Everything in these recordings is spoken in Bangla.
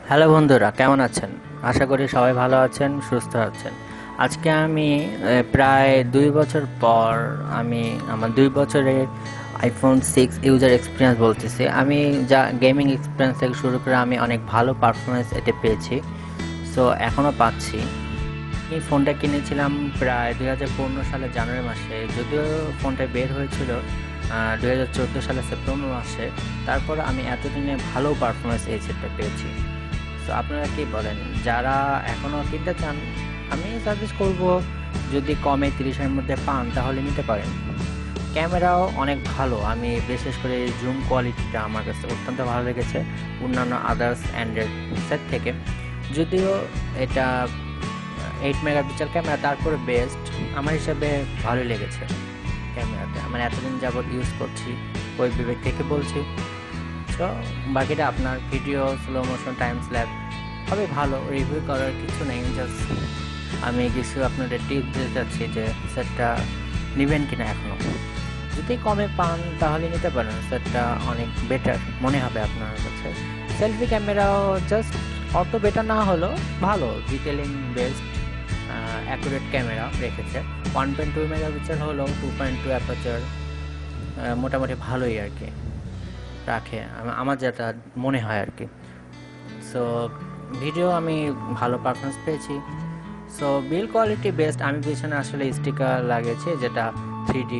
হ্যালো বন্ধুরা, কেমন আছেন? আশা করি সবাই ভালো আছেন, সুস্থ আছেন। আজকে আমি প্রায় 2 বছর পর আমি আমার 2 বছরের আইফোন 6 ইউজার এক্সপিরিয়েন্স বলতেছি। আমি যা গেমিং এক্সপিরিয়েন্স থেকে শুরু করে আমি অনেক ভালো পারফরমেন্স এতে পেয়েছি। সো এখনও পাচ্ছি। এই ফোনটা কিনেছিলাম প্রায় 2015 সালের জানুয়ারি মাসে, যদিও ফোনটা বের হয়েছিল 2014 সালের সেপ্টেম্বর মাসে। তারপর আমি এতদিনে ভালো পারফরমেন্স এই সেটটা পেয়েছি। তো আপনারা কি বলেন, যারা এখনও কিনতে চান, আমি সাজেস্ট করব যদি কমে 30-এর মধ্যে পান তাহলে নিতে পারেন। ক্যামেরাও অনেক ভালো, আমি বিশেষ করে জুম কোয়ালিটিটা আমার কাছে অত্যন্ত ভালো লেগেছে অন্যান্য আদার্স অ্যান্ড্রয়েড সেট থেকে। যদিও এটা 8 মেগাপিক্সেল ক্যামেরা, তারপরে বেস্ট আমার হিসাবে ভালোই লেগেছে ক্যামেরাতে। আমার এতদিন যাবৎ ইউজ করছি, ওই বিবেক থেকে বলছি। তো বাকিটা আপনার ভিডিও, স্লো মোশন, টাইম স্ল্যাপ হবে ভালো, রিভিউ করার কিছু নেই। জাস্ট আমি কিছু আপনাদের টিপস দিতে চাচ্ছি যে সেটটা নেবেন কিনা। এখনও যদি কমে পান তাহলে নিতে পারেন, সেটটা অনেক বেটার মনে হবে আপনার কাছে। সেলফি ক্যামেরাও জাস্ট অত বেটার না হলেও ভালো, ডিটেলিং বেস্ট, অ্যাকুরেট ক্যামেরা রেখেছে। 1.2 মেগাপিক্সেল হলেও 2.2 অ্যাপারচার, মোটামুটি ভালোই আর কি রাখে, আমার যেটা মনে হয় আর কি। সো ভিডিও আমি ভালো পারফরমেন্স পেয়েছি। So build quality best. আমি পিছনে আসলে স্টিকার লাগিয়েছি, যেটা 3D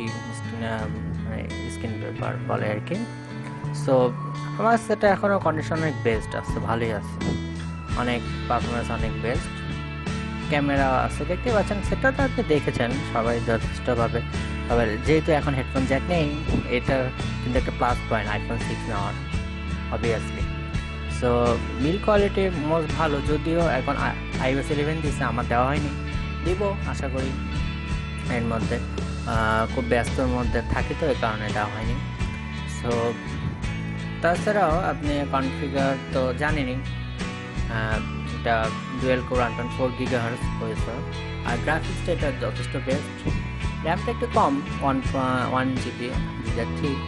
স্ক্রিন পেপার বলে আর কি। সো আমার সেটা এখনও কন্ডিশন অনেক বেস্ট আছে, ভালোই আছে, অনেক পারফরমেন্স অনেক বেস্ট। ক্যামেরা আছে, দেখতে পাচ্ছেন, সেটা তো আপনি দেখেছেন সবাই যথেষ্টভাবে। তবে যেহেতু এখন হেডফোন জ্যাক নেই, এটা কিন্তু একটা প্লাস পয়েন্ট আইফোন 6 নেওয়ার, obviously. So build quality most ভালো, যদিও এখন iOS 11 দিচ্ছে, আমার দেওয়া হয়নি, দিব আশা করি এর মধ্যে। খুব ব্যস্তর মধ্যে থাকি তো, এই কারণে দেওয়া হয়নি। সো তাছাড়াও আপনি কনফিগার তো জানেনই, এটা ডুয়েল কোর 1.4 GHz প্রসেসর, আর গ্রাফিক্সটা এটা যথেষ্ট বেস্ট। র্যামটা একটু কম, 1 GB, ঠিক।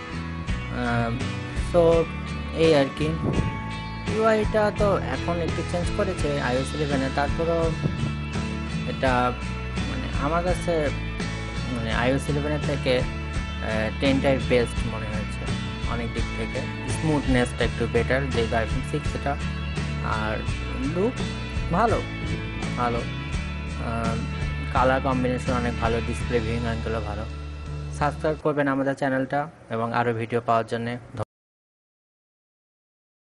সো এই আর কি। ইউআইটা তো এখন একটু চেঞ্জ করেছে iOS 11-এ, তারপরেও এটা মানে আমার কাছে মানে iOS 11-এর থেকে 10টাই বেস্ট মনে হয়েছে অনেক দিক থেকে। স্মুথনেসটা একটু বেটার যেহেতু আইফোন 6 এটা, আর লুক ভালো ভালো, কালার কম্বিনেশন অনেক ভালো, ডিসপ্লে ভিউইং অ্যাঙ্গেলও ভালো। সাবস্ক্রাইব করবেন আমাদের চ্যানেলটা এবং আরও ভিডিও পাওয়ার জন্য।